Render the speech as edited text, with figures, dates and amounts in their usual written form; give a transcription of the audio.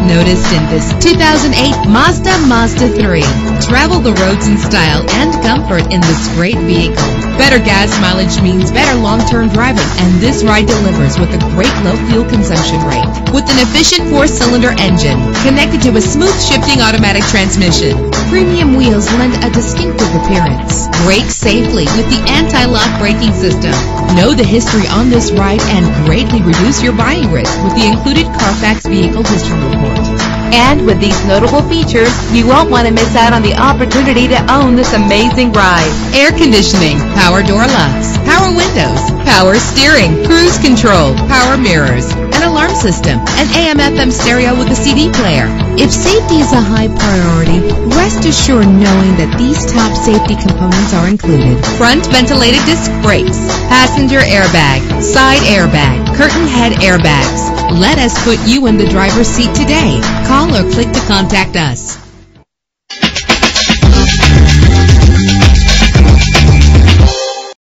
noticed in this 2008 Mazda 3. Travel the roads in style and comfort in this great vehicle. Better gas mileage means better long-term driving, and this ride delivers with a great low fuel consumption rate. With an efficient 4-cylinder engine connected to a smooth shifting automatic transmission, premium wheels lend a distinctive appearance. Brake safely with the anti-lock braking system. Know the history on this ride and greatly reduce your buying risk with the included Carfax Vehicle History Report. And with these notable features, you won't want to miss out on the opportunity to own this amazing ride. Air conditioning, power door locks, power windows, power steering, cruise control, power mirrors, an alarm system, an AM/FM stereo with a CD player. If safety is a high priority, rest assured knowing that these top safety components are included. Front ventilated disc brakes, passenger airbag, side airbag, curtain head airbags. Let us put you in the driver's seat today. Call or click to contact us.